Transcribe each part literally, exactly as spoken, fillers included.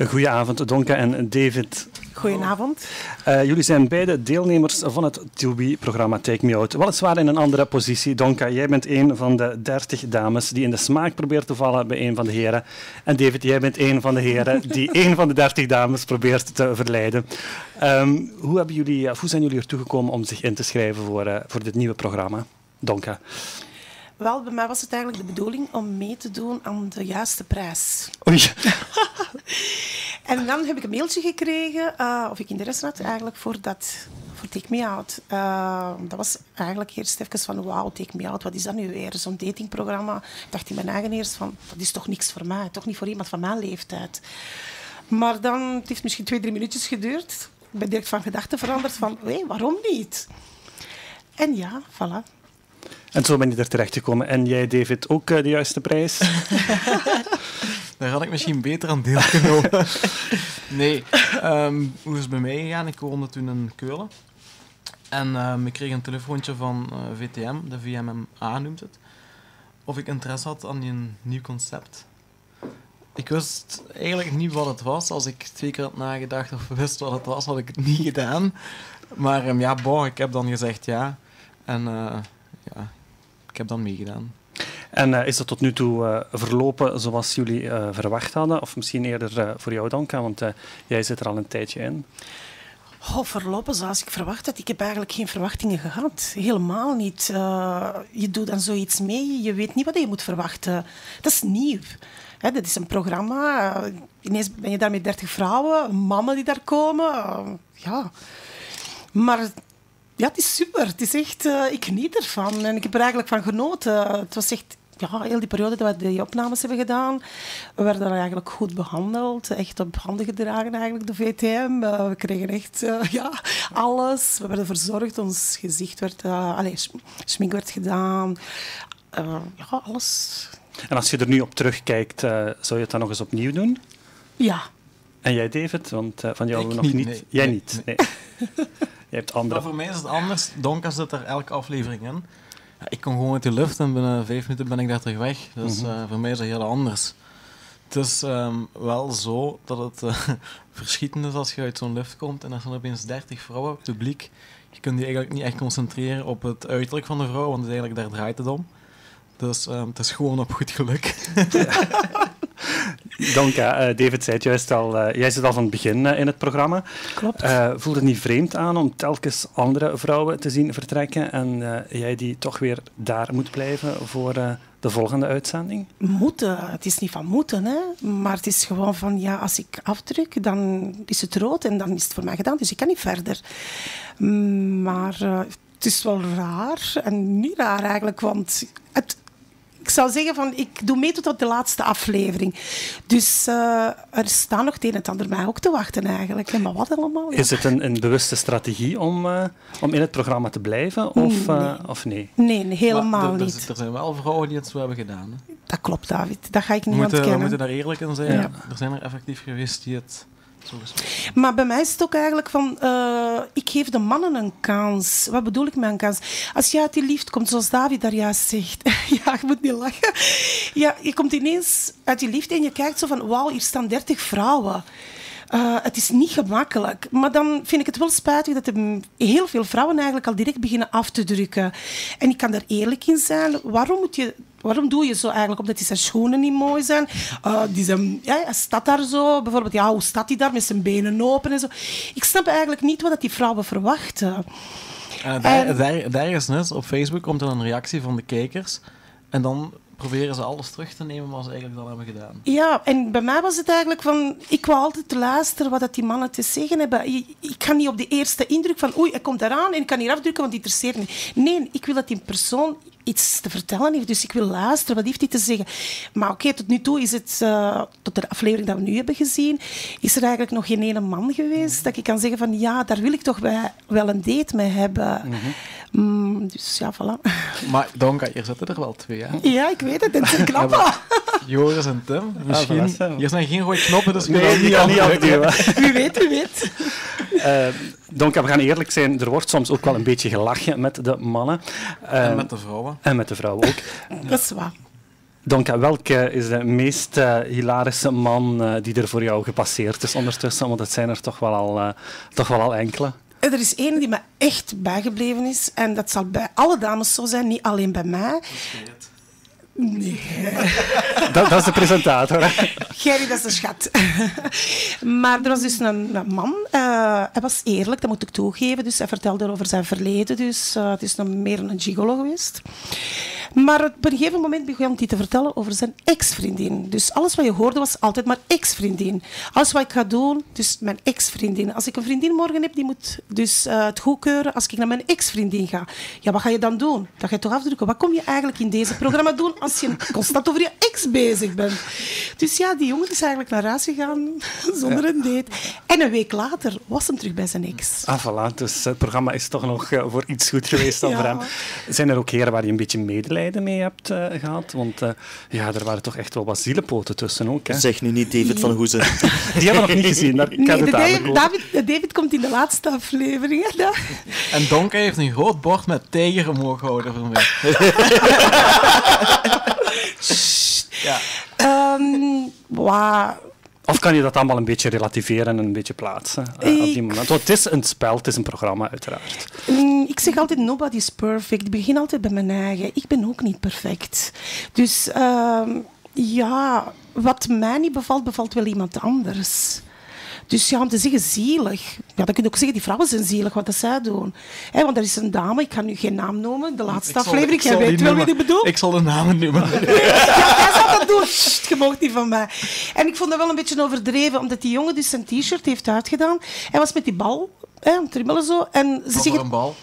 Goedenavond, Donka en David. Goedenavond. Uh, jullie zijn beide deelnemers van het To Be-programma Take Me Out. Weliswaar in een andere positie. Donka, jij bent een van de dertig dames die in de smaak probeert te vallen bij een van de heren. En David, jij bent een van de heren die een van de dertig dames probeert te verleiden. Um, hoe, hebben jullie, hoe zijn jullie ertoe gekomen om zich in te schrijven voor, uh, voor dit nieuwe programma? Donka. Wel, bij mij was het eigenlijk de bedoeling om mee te doen aan de juiste prijs. Oei. En dan heb ik een mailtje gekregen uh, of ik interesse had eigenlijk voor, dat, voor Take Me Out. Uh, dat was eigenlijk eerst even van, wauw, Take Me Out, wat is dat nu weer? Zo'n datingprogramma. Ik dacht in mijn eigen eerst van, dat is toch niks voor mij. Toch niet voor iemand van mijn leeftijd. Maar dan, het heeft misschien twee, drie minuutjes geduurd. Ik ben direct van gedachten veranderd van, hé, waarom niet? En ja, voilà. En zo ben je er terechtgekomen. En jij, David, ook uh, de juiste prijs? Daar had ik misschien beter aan deelgenomen. Nee, um, hoe is het bij mij gegaan? Ik woonde toen in Keulen. En um, ik kreeg een telefoontje van uh, V T M, de V M M A noemt het. Of ik interesse had aan een nieuw concept. Ik wist eigenlijk niet wat het was. Als ik twee keer had nagedacht of wist wat het was, had ik het niet gedaan. Maar um, ja, boh, ik heb dan gezegd ja. En uh, ja, ik heb dan meegedaan. En uh, is dat tot nu toe uh, verlopen zoals jullie uh, verwacht hadden? Of misschien eerder uh, voor jou, Donka, want uh, jij zit er al een tijdje in. Oh, verlopen zoals ik verwacht had. Ik heb eigenlijk geen verwachtingen gehad. Helemaal niet. Uh, je doet dan zoiets mee, je weet niet wat je moet verwachten. Dat is nieuw. Hè, dat is een programma. Uh, ineens ben je daar met dertig vrouwen, mannen die daar komen. Uh, ja. Maar ja, het is super. Het is echt, uh, ik geniet ervan. En ik heb er eigenlijk van genoten. Het was echt... Ja, heel die periode dat we die opnames hebben gedaan, we werden eigenlijk goed behandeld. Echt op handen gedragen eigenlijk, de V T M. Uh, we kregen echt uh, ja, alles. We werden verzorgd. Ons gezicht werd... Uh, allez, schmink werd gedaan. Uh, ja, alles. En als je er nu op terugkijkt, uh, zou je het dan nog eens opnieuw doen? Ja. En jij, David? Want uh, van jou Ik nog niet. niet. Nee. Jij nee. niet? Nee. Jij hebt andere... Maar voor mij is het anders. Donka zit er elke aflevering in. Ja, ik kom gewoon uit de lucht en binnen vijf minuten ben ik daar terug weg. Dus uh, voor mij is dat heel anders. Het is um, wel zo dat het uh, verschietend is als je uit zo'n lift komt en er zijn opeens dertig vrouwen op het publiek. Je kunt je eigenlijk niet echt concentreren op het uiterlijk van de vrouw, want eigenlijk daar draait het om. Dus um, het is gewoon op goed geluk. Donka, uh, David zei het juist al, uh, jij zit al van het begin uh, in het programma. Klopt. Uh, voelt het niet vreemd aan om telkens andere vrouwen te zien vertrekken en uh, jij die toch weer daar moet blijven voor uh, de volgende uitzending? Moeten. Het is niet van moeten, hè. Maar het is gewoon van, ja, als ik afdruk, dan is het rood en dan is het voor mij gedaan. Dus ik kan niet verder. Maar uh, het is wel raar en niet raar eigenlijk, want het... Ik zou zeggen, van, ik doe mee tot op de laatste aflevering. Dus uh, er staat nog het een en het ander mij ook te wachten eigenlijk. Maar wat allemaal? Ja. Is het een, een bewuste strategie om, uh, om in het programma te blijven? Of, uh, nee. of nee? Nee, nee helemaal maar er, niet. Er zijn wel vrouwen die het zo hebben gedaan. Hè? Dat klopt, David. Dat ga ik niet We moeten, ontkennen. we moeten daar eerlijk in zijn. Ja. Er zijn er effectief geweest die het zo gesproken. Maar bij mij is het ook eigenlijk van... Uh, ik geef de mannen een kans. Wat bedoel ik met een kans? Als je uit die liefde komt, zoals David daar juist zegt... ja, je moet niet lachen. Ja, je komt ineens uit die liefde en je kijkt zo van... Wauw, hier staan dertig vrouwen. Uh, het is niet gemakkelijk. Maar dan vind ik het wel spijtig dat er heel veel vrouwen eigenlijk al direct beginnen af te drukken. En ik kan daar eerlijk in zijn. Waarom moet je... Waarom doe je zo eigenlijk? Omdat die zijn schoenen niet mooi zijn. Uh, die zijn, ja, hij staat daar zo. Bijvoorbeeld, ja, hoe staat hij daar met zijn benen open en zo. Ik snap eigenlijk niet wat die vrouwen verwachten. Uh, daar, en... daar, daar is net, op Facebook komt er een reactie van de kijkers. En dan proberen ze alles terug te nemen wat ze eigenlijk dan hebben gedaan. Ja, en bij mij was het eigenlijk van... Ik wou altijd luisteren wat dat die mannen te zeggen hebben. Ik ga niet op de eerste indruk van... Oei, hij komt eraan en ik kan hier afdrukken, want het interesseert me. Nee, ik wil dat die persoon iets te vertellen heeft. Dus ik wil luisteren, wat heeft hij te zeggen? Maar oké, okay, tot nu toe is het... Uh, tot de aflevering dat we nu hebben gezien... Is er eigenlijk nog geen ene man geweest... Mm. Dat ik kan zeggen van... Ja, daar wil ik toch bij, wel een date mee hebben. Mm-hmm. Mm, dus ja, voilà. Maar Donka, hier zitten er wel twee, hè? Ja, ik weet het. Dat is knap. Joris en Tim. Misschien, ah, voilà, hier zijn geen rode knoppen, dus nee, die kan niet afduwen. Wie weet, wie weet. Uh, Donka, we gaan eerlijk zijn, er wordt soms ook wel een beetje gelachen met de mannen. Uh, en met de vrouwen. En met de vrouwen ook. Dat is waar. Donka, welke is de meest uh, hilarische man uh, die er voor jou gepasseerd is ondertussen? Want het zijn er toch wel al, uh, toch wel al enkele. Er is één die me echt bijgebleven is. En dat zal bij alle dames zo zijn, niet alleen bij mij. Nee. Dat, dat is de presentator. Gerry, dat is een schat. Maar er was dus een, een man. Uh, hij was eerlijk, dat moet ik toegeven. Dus hij vertelde over zijn verleden. Dus uh, het is nog meer een gigolo geweest. Maar op een gegeven moment begon hij te vertellen over zijn ex-vriendin. Dus alles wat je hoorde was altijd maar ex-vriendin. Alles wat ik ga doen, dus mijn ex-vriendin. Als ik een vriendin morgen heb, die moet dus uh, het goedkeuren als ik naar mijn ex-vriendin ga. Ja, wat ga je dan doen? Dat ga je toch afdrukken. Wat kom je eigenlijk in deze programma doen als je constant over je ex bezig bent? Dus ja, die jongen is eigenlijk naar huis gegaan zonder een date. En een week later was hem terug bij zijn ex. Ah, voilà. Dus het programma is toch nog uh, voor iets goed geweest dan ja. voor hem. Zijn er ook heren waar je een beetje medelijden mee hebt uh, gehad? Want uh, ja, er waren toch echt wel wat zielepoten tussen ook. Hè? Zeg nu niet David van Hoezen. Die hebben we nog niet gezien. Daar kan Nee, het de David, David, David komt in de laatste aflevering. Hè? En Donka heeft een groot bord met tijger omhoog gehouden voor mij. ja. Um, wow. Of kan je dat allemaal een beetje relativeren en een beetje plaatsen uh, op die moment? Want het is een spel, het is een programma, uiteraard. Mm, ik zeg altijd, nobody's perfect. Ik begin altijd bij mijn eigen. Ik ben ook niet perfect. Dus uh, ja, wat mij niet bevalt, bevalt wel iemand anders. Dus ja, om te zeggen zielig. Ja, dan kun je ook zeggen, die vrouwen zijn zielig, wat dat zij doen. He, want er is een dame, ik ga nu geen naam noemen, de laatste ik zal, aflevering, jij weet wel wie ik bedoel. Ik zal de namen noemen. Ja, jij zal dat doen. Sst, je mag niet van mij. En ik vond dat wel een beetje overdreven, omdat die jongen dus zijn t-shirt heeft uitgedaan. Hij was met die bal, hè, aan het dribbelen zo. En ze Wat zeggen, voor een bal?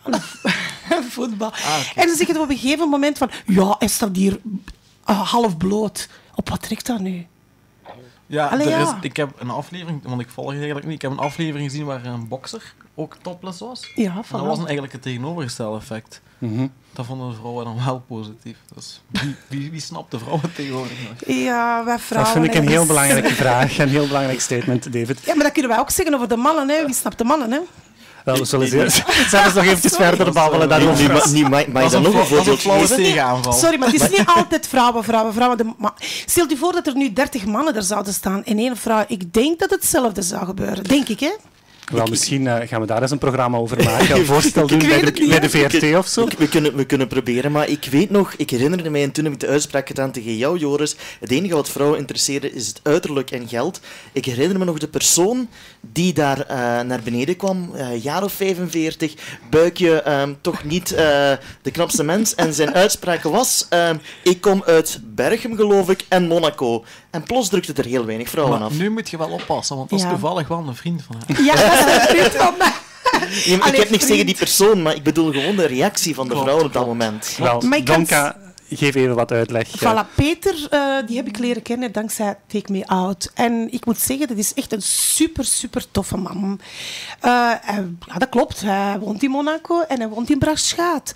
voetbal. Ah, okay. En ze zeggen op een gegeven moment van, ja, hij staat hier uh, half bloot. Op wat trekt dat nu? Ja, Allee, er is, ja. ik heb een aflevering, want ik volg het eigenlijk niet, ik heb een aflevering gezien waar een bokser ook topless was. Ja, En voilà. dat was een eigenlijk het tegenovergestelde effect. Mm-hmm. Dat vonden de vrouwen dan wel positief. Dus wie, wie, wie snapt de vrouwen tegenwoordig nog? Ja, wij vrouwen... Dat vind ik een hè. heel belangrijke vraag, een heel belangrijk statement, David. Ja, maar dat kunnen wij ook zeggen over de mannen. Hè. Wie snapt de mannen, hè? Wel, we zullen ze zelfs nog eventjes Sorry. verder babbelen daarover. Niet, niet, mag, mag Dat ik is dan een nog een fla- dat is een voorbeeld flauwe geven? tegenaanval. Sorry, maar het is niet altijd vrouwen, vrouwen, vrouwen. De, maar stel je voor dat er nu dertig mannen er zouden staan en één vrouw. Ik denk dat hetzelfde zou gebeuren. Denk ik, hè? Wel, misschien uh, gaan we daar eens een programma over maken. Een voorstel doen Ik bij weet de, het niet, bij de hè. V R T of zo. We, we, kunnen, we kunnen proberen, maar ik weet nog, ik herinnerde mij, en toen heb ik de uitspraak gedaan tegen jou, Joris, het enige wat vrouwen interesseerde is het uiterlijk en geld. Ik herinner me nog de persoon die daar uh, naar beneden kwam, uh, jaar of vijfenveertig, buikje, um, toch niet uh, de knapste mens, en zijn uitspraak was, um, ik kom uit Berchem, geloof ik, en Monaco. En plots drukte er heel weinig vrouwen Maar af. nu moet je wel oppassen, want dat is Ja. toevallig wel een vriend van haar. Ja, dat is een vriend van mij. Nee, maar ik Allee, heb niks tegen vriend. die persoon, maar ik bedoel gewoon de reactie van de Klopt, vrouwen op dat klopt. moment. Wel, Maar ik kan- Donka, geef even wat uitleg. Voilà, Peter, uh, die heb ik leren kennen dankzij Take Me Out. En ik moet zeggen, dat is echt een super, super toffe man. Uh, hij, ja, dat klopt. Hij woont in Monaco en hij woont in Brasschaat.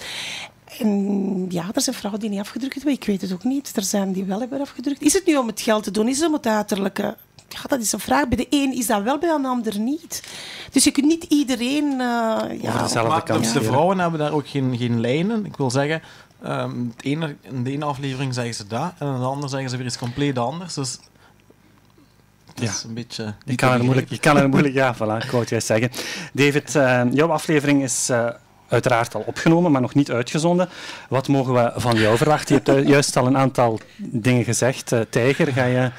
En ja, er zijn vrouwen die niet afgedrukt hebben. Ik weet het ook niet. Er zijn die wel hebben afgedrukt. Is het nu om het geld te doen? Is het om het uiterlijke? Ja, dat is een vraag. Bij de een is dat wel, bij de ander niet. Dus je kunt niet iedereen... Uh, ja, Over dezelfde Maar kant. de, de Ja. vrouwen hebben daar ook geen, geen lijnen. Ik wil zeggen, um, het ene, in de ene aflevering zeggen ze dat, en in de andere zeggen ze weer iets compleet anders. Dus het is Ja. een beetje... Je niet kan te er moeilijk, je kan er moeilijk, ja, voilà, ik wou het juist zeggen. David, uh, jouw aflevering is uh, uiteraard al opgenomen, maar nog niet uitgezonden. Wat mogen we van jou verwachten? Je hebt juist al een aantal dingen gezegd. Uh, Tijger, ga je...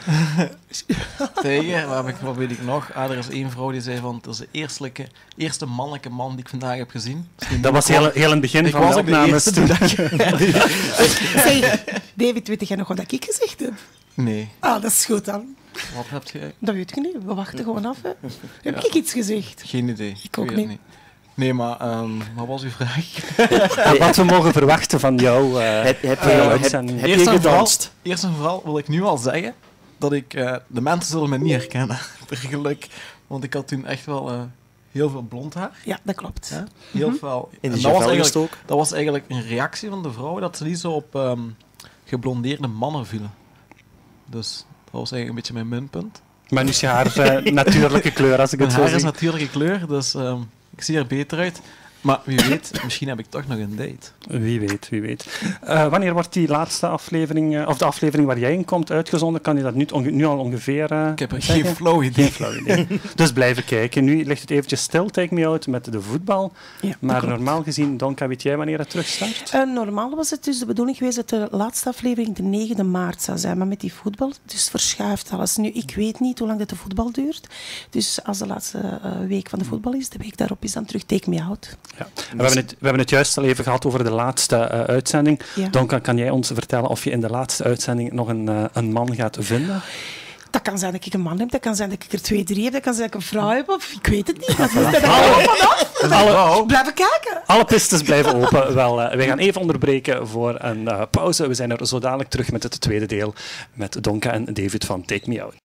Tegen, wat, heb ik, wat weet ik nog? Ah, er is één vrouw die zei van, het is de eerste, eerste mannelijke man die ik vandaag heb gezien. Dus die Dat moet was ik wel- heel, heel in het begin Ik van was de ook de opnames. eerste toen. die dat... Zeg, David, weet jij nog wat ik gezegd heb? Nee, Ah, dat is goed dan. wat heb je? Dat weet ik niet. We wachten gewoon af. Hè. Heb Ja. ik iets gezegd? Geen idee. Ik ook weet niet. het Nee, maar um, wat was uw vraag? Ja, wat we mogen verwachten van jou. Uh, Heb, heb, van je- jouw heb, uitzending. heb Eerst je en vooral- gedanst? Eerst en vooral wil ik nu al zeggen dat ik... Uh, de mensen zullen me niet herkennen, per geluk. Want ik had toen echt wel uh, heel veel blond haar. Ja, dat klopt. Ja? Heel Mhm. veel. In de En dat, was javel eigenlijk, gestoken? dat was eigenlijk een reactie van de vrouwen dat ze niet zo op um, geblondeerde mannen vielen. Dus dat was eigenlijk een beetje mijn minpunt. Maar nu is je haar uh, natuurlijke kleur, als ik Mijn het zo haar is zie. natuurlijke kleur, dus um, ik zie er beter uit. Maar wie weet, misschien heb ik toch nog een date. Wie weet, wie weet. Uh, wanneer wordt die laatste aflevering, uh, of de aflevering waar jij in komt, uitgezonden? Kan je dat nu, nu al ongeveer uh, Ik heb er zeggen? geen flauw idee. Geen flauw idee. Dus blijven kijken. Nu ligt het eventjes stil, Take Me Out, met de voetbal. Ja, maar normaal gezien, Donka, weet jij wanneer het terugstart? Uh, normaal was het dus de bedoeling geweest dat de laatste aflevering de negende maart zou zijn, maar met die voetbal, dus verschuift alles. Nu, ik weet niet hoe lang dat de voetbal duurt. Dus als de laatste uh, week van de voetbal is, de week daarop is dan terug Take Me Out. Ja. We, hebben het, we hebben het juist al even gehad over de laatste uh, uitzending. Ja. Donka, kan jij ons vertellen of je in de laatste uitzending nog een, uh, een man gaat vinden? Dat kan zijn dat ik een man heb, dat kan zijn dat ik er twee, drie heb, dat kan zijn dat ik een vrouw heb, of ik weet het niet. Dat is er allemaal vanaf. Alle, Blijven kijken. alle pistes blijven open. Wel, uh, wij gaan even onderbreken voor een uh, pauze. We zijn er zo dadelijk terug met het tweede deel met Donka en David van Take Me Out.